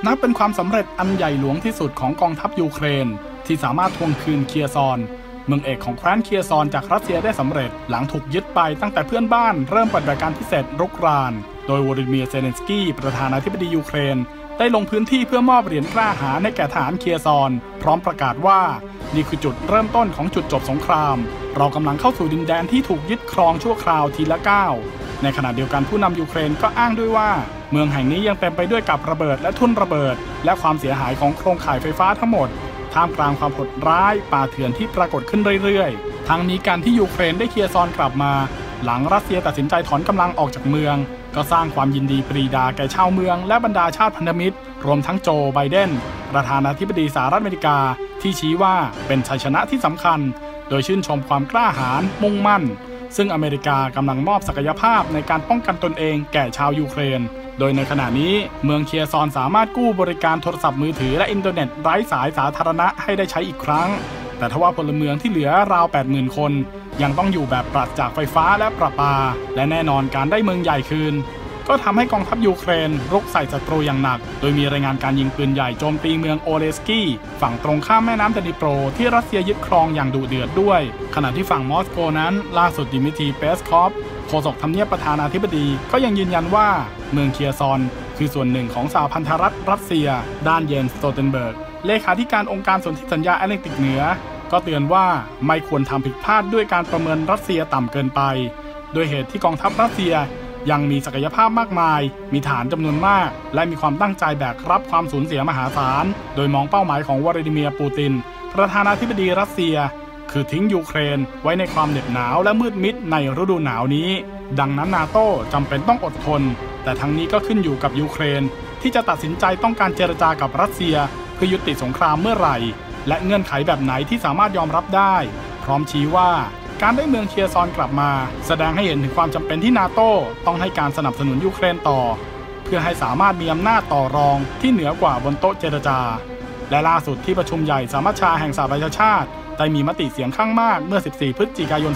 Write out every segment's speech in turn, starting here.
นับเป็นความสำเร็จอันใหญ่หลวงที่สุดของกองทัพยูเครนที่สามารถทวงคืนเคียร์ซอนเมืองเอกของแคว้นเคียร์ซอนจากรัสเซียได้สำเร็จหลังถูกยึดไปตั้งแต่เพื่อนบ้านเริ่มปฏิบัติการพิเศษรุกรานโดยวลาดิเมียร์เซเลนสกี้ประธานาธิบดียูเครนได้ลงพื้นที่เพื่อมอบเหรียญกล้าหาญให้แก่ทหารเคียร์ซอนพร้อมประกาศว่านี่คือจุดเริ่มต้นของจุดจบสงครามเรากำลังเข้าสู่ดินแดนที่ถูกยึดครองชั่วคราวทีละก้าวในขณะเดียวกันผู้นำยูเครนก็อ้างด้วยว่าเมืองแห่งนี้ยังเต็มไปด้วยกับระเบิดและทุ่นระเบิดและความเสียหายของโครงข่ายไฟฟ้าทั้งหมดท่ามกลางความโหดร้ายป่าเถื่อนที่ปรากฏขึ้นเรื่อยๆทั้งนี้การที่ยูเครนได้เคลียร์ซอนกลับมาหลังรัสเซียตัดสินใจถอนกำลังออกจากเมืองก็สร้างความยินดีปรีดาแก่ชาวเมืองและบรรดาชาติพันธมิตรรวมทั้งโจไบเดนประธานาธิบดีสหรัฐอเมริกาที่ชี้ว่าเป็นชัยชนะที่สำคัญโดยชื่นชมความกล้าหาญมุ่งมั่นซึ่งอเมริกากำลังมอบศักยภาพในการป้องกันตนเองแก่ชาวยูเครนโดยในขณะนี้เมืองเคียร์ซอนสามารถกู้บริการโทรศัพท์มือถือและอินเทอร์เน็ตไร้สายสาธารณะให้ได้ใช้อีกครั้งแต่ทว่าพลเมืองที่เหลือราว 80,000 คนยังต้องอยู่แบบปราศจากไฟฟ้าและประปาและแน่นอนการได้เมืองใหญ่คืนก็ทำให้กองทัพยูเครนรุกใส่ศัตรูอย่างหนักโดยมีรายงานการยิงปืนใหญ่โจมตีเมืองโอเลสกี้ฝั่งตรงข้ามแม่น้ำดนิโปรที่รัสเซียยึดครองอย่างดุเดือดด้วยขณะที่ฝั่งมอสโกนั้นล่าสุดดิมิทรีเปสคอฟโฆษกทำเนียบประธานาธิบดีก็ยังยืนยันว่าเมืองเคียร์ซอนคือส่วนหนึ่งของสหพันธรัฐรัสเซียด้านเยนสโตเทนเบิร์กเลขาธิการองค์การสนธิสัญญาแอตแลนติกเหนือก็เตือนว่าไม่ควรทำผิดพลาดด้วยการประเมินรัสเซียต่ำเกินไปโดยเหตุที่กองทัพรัสเซียยังมีศักยภาพมากมายมีฐานจำนวนมากและมีความตั้งใจแบกรับความสูญเสียมหาศาลโดยมองเป้าหมายของวลาดิเมียร์ปูตินประธานาธิบดีรัสเซียคือทิ้งยูเครนไว้ในความเหน็บหนาวและมืดมิดในฤดูหนาวนี้ดังนั้นนาโต้จำเป็นต้องอดทนแต่ทั้งนี้ก็ขึ้นอยู่กับยูเครนที่จะตัดสินใจต้องการเจรจากับรัสเซียเพื่อยุติสงครามเมื่อไหร่และเงื่อนไขแบบไหนที่สามารถยอมรับได้พร้อมชี้ว่าการได้เมืองเคียร์ซอนกลับมาแสดงให้เห็นถึงความจำเป็นที่นาโต้ต้องให้การสนับสนุนยูเครนต่อเพื่อให้สามารถมีอำนาจต่อรองที่เหนือกว่าบนโต๊ะเจรจาและล่าสุดที่ประชุมใหญ่สามัชชาแห่งสหประชาชาติได้มีมติเสียงข้างมากเมื่อ 14 พฤศจิกายน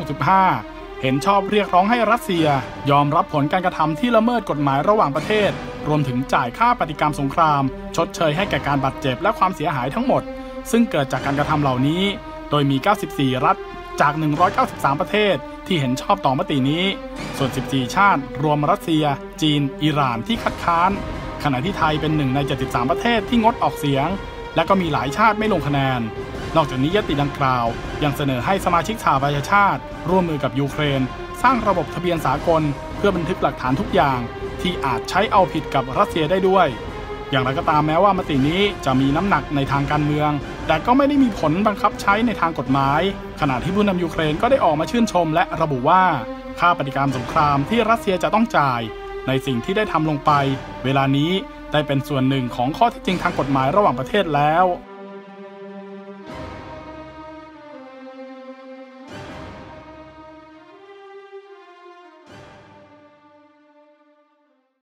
2565 เห็นชอบเรียกร้องให้รัสเซียยอมรับผลการกระทำที่ละเมิดกฎหมายระหว่างประเทศรวมถึงจ่ายค่าปฏิกรรมสงครามชดเชยให้แก่การบาดเจ็บและความเสียหายทั้งหมดซึ่งเกิดจากการกระทำเหล่านี้โดยมี 94 รัฐจาก 193 ประเทศที่เห็นชอบต่อมตินี้ส่วน 14 ชาติรวมรัสเซียจีนอิหร่านที่คัดค้านขณะที่ไทยเป็น1 ใน 73 ประเทศที่งดออกเสียงและก็มีหลายชาติไม่ลงคะแนนนอกจากนี้ยติดังกล่าวยังเสนอให้สมาชิกสหประชาชาติร่วมมือกับยูเครนสร้างระบบทะเบียนสากลเพื่อบันทึกหลักฐานทุกอย่างที่อาจใช้เอาผิดกับรัสเซียได้ด้วยอย่างไรก็ตามแม้ว่ามตินี้จะมีน้ำหนักในทางการเมืองแต่ก็ไม่ได้มีผลบังคับใช้ในทางกฎหมายขณะที่ผู้นำยูเครนก็ได้ออกมาชื่นชมและระบุว่าค่าปฏิกรรมสงครามที่รัสเซียจะต้องจ่ายในสิ่งที่ได้ทำลงไปเวลานี้ได้เป็นส่วนหนึ่งของข้อเท็จจริงทางกฎหมายระหว่างประเทศแล้ว